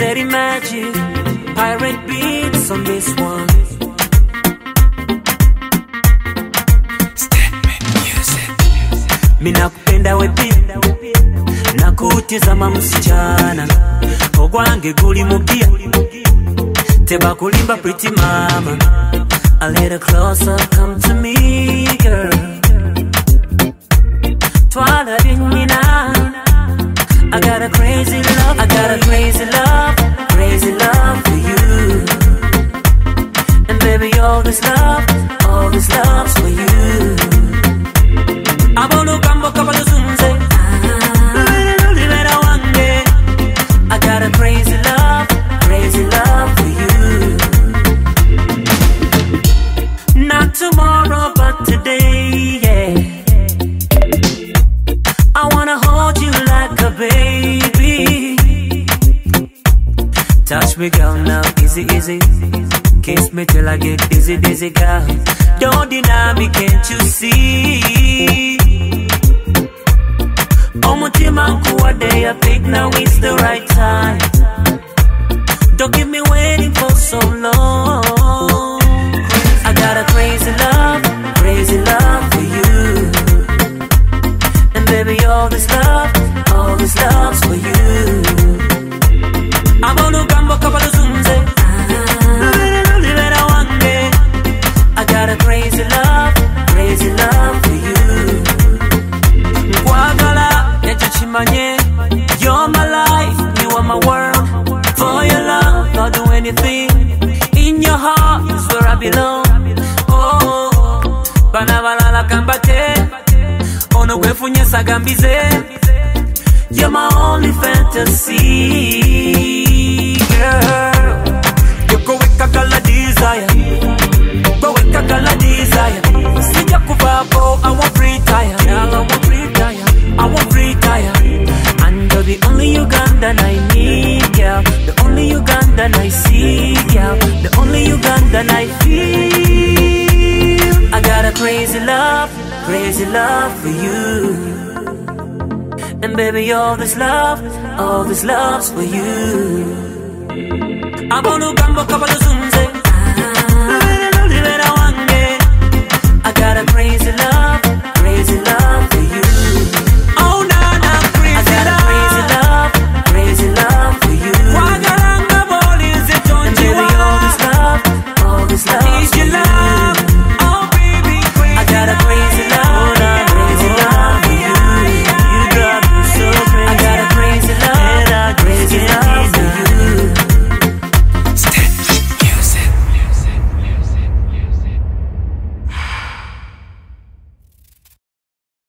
Steady magic, pirate beats on this one. Statement music. Mina kupenda wepi nakutizama msichana ogwange guli mubia teba kulimba pretty mama. A little closer, come to me, girl. Twala dinina. I got a crazy love, I got a crazy love, crazy love for you. And baby, all this love's for you. Abolo kambo kabalo zunze. I got a crazy love for you. Not tomorrow, but today, yeah. I wanna hold you like a baby. Touch me, girl, now, easy, easy. Kiss me till I get dizzy, dizzy, girl. Don't deny me, can't you see? Omutima kuwa day, I think now is the right time. Don't keep me waiting for so long. I got a crazy love for you. And baby, all this love's for you. I'm gonna gambo kabalo zunze. I got a crazy love for you. Kwagala yachachimanye. You're my life, you are my world. For your love, I'll do anything. In your heart is where I belong. Oh, banabalala kambate. Ono kwefunye sagambize. You're my only fantasy, girl. You go weka kala desire. Go weka kala desire. Sija kubabo, I won't retire. Girl, I won't retire. I won't retire. And you're the only Ugandan I need, girl. The only Ugandan I see, girl. The only Ugandan I feel. I got a crazy love for you. And baby, all this love's for you. I'm gonna gambo kabalo zunze.